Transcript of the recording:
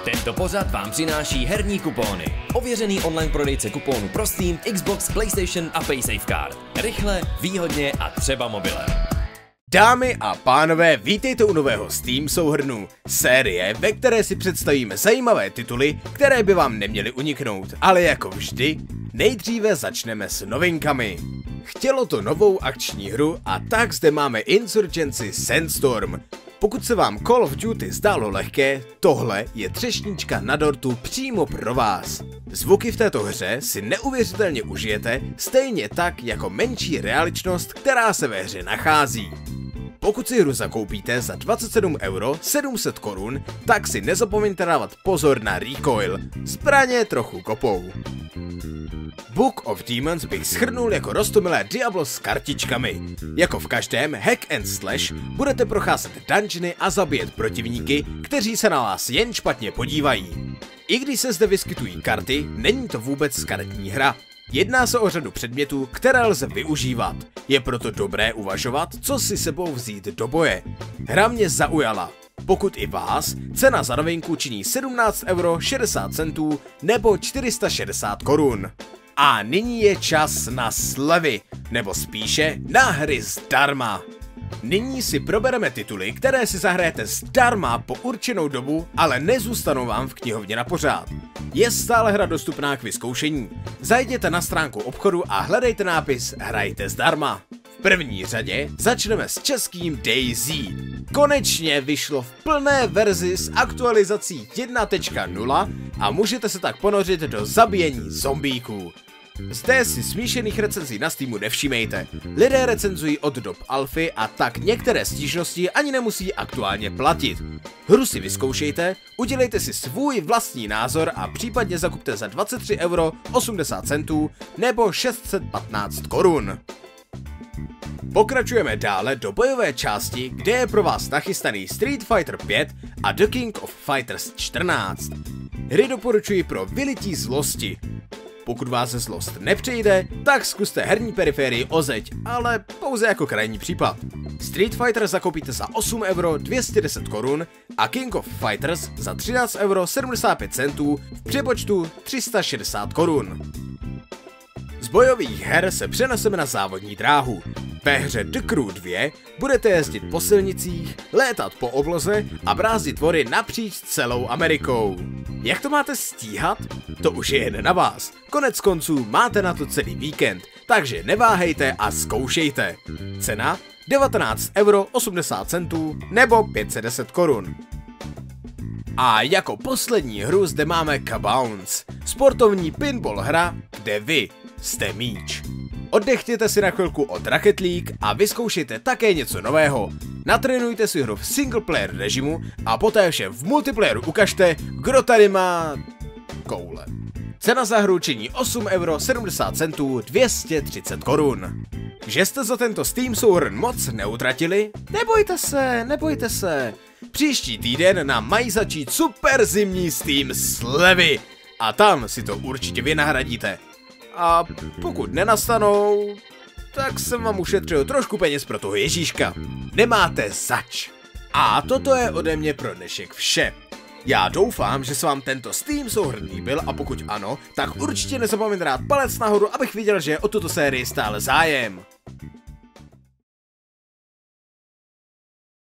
Tento pořad vám přináší herní kupóny. Ověřený online prodejce kupónů pro Steam, Xbox, PlayStation a PaySafeCard. Rychle, výhodně a třeba mobilem. Dámy a pánové, vítejte u nového Steam souhrnu. Série, ve které si představíme zajímavé tituly, které by vám neměly uniknout. Ale jako vždy, nejdříve začneme s novinkami. Chtělo to novou akční hru a tak zde máme Insurgency Sandstorm. Pokud se vám Call of Duty zdálo lehké, tohle je třešnička na dortu přímo pro vás. Zvuky v této hře si neuvěřitelně užijete, stejně tak jako menší realičnost, která se ve hře nachází. Pokud si hru zakoupíte za 27 € 700 korun, tak si nezapomeňte dávat pozor na recoil. Zbraně trochu kopou. Book of Demons bych shrnul jako roztomilé Diablo s kartičkami. Jako v každém hack and slash budete procházet dungeony a zabíjet protivníky, kteří se na vás jen špatně podívají. I když se zde vyskytují karty, není to vůbec karetní hra. Jedná se o řadu předmětů, které lze využívat. Je proto dobré uvažovat, co si sebou vzít do boje. Hra mě zaujala. Pokud i vás, cena za novinku činí 17,60 € nebo 460 korun. A nyní je čas na slevy, nebo spíše na hry zdarma. Nyní si probereme tituly, které si zahrajete zdarma po určenou dobu, ale nezůstanou vám v knihovně na pořád. Je stále hra dostupná k vyzkoušení. Zajděte na stránku obchodu a hledejte nápis Hrajte zdarma. V první řadě začneme s českým DayZ. Konečně vyšlo v plné verzi s aktualizací 1.0 a můžete se tak ponořit do zabíjení zombíků. Zde si smíšených recenzí na Steamu nevšímejte. Lidé recenzují od dob alfy a tak některé stížnosti ani nemusí aktuálně platit. Hru si vyzkoušejte, udělejte si svůj vlastní názor a případně zakupte za 23,80 € nebo 615 korun. Pokračujeme dále do bojové části, kde je pro vás nachystaný Street Fighter 5 a The King of Fighters 14. Hry doporučuji pro vylití zlosti. Pokud vás zlost nepřejde, tak zkuste herní periférii o zeď, ale pouze jako krajní případ. Street Fighter zakoupíte za 8,210 korun a King of Fighters za 13,75 € v přepočtu 360 korun. Z bojových her se přeneseme na závodní dráhu. Ve hře The Crew 2 budete jezdit po silnicích, létat po obloze a brázdit tvory napříč celou Amerikou. Jak to máte stíhat? To už je jen na vás. Konec konců máte na to celý víkend, takže neváhejte a zkoušejte. Cena 19,80 € nebo 510 korun. A jako poslední hru zde máme K-Bounce, sportovní pinball hra, kde vy jste míč. Oddechněte si na chvilku od Rocket League a vyzkoušejte také něco nového. Natrénujte si hru v single player režimu a poté vše v multiplayeru ukažte, kdo tady má koule. Cena za hru činí 8,70 € 230 korun. Že jste za tento Steam souhrn moc neutratili? Nebojte se. Příští týden nám mají začít super zimní Steam slevy. A tam si to určitě vynahradíte. A pokud nenastanou, tak jsem vám ušetřil trošku peněz pro toho Ježíška. Nemáte zač. A toto je ode mě pro dnešek vše. Já doufám, že se vám tento Steam souhrn líbil a pokud ano, tak určitě nezapomeňte dát palec nahoru, abych viděl, že je o tuto sérii stále zájem.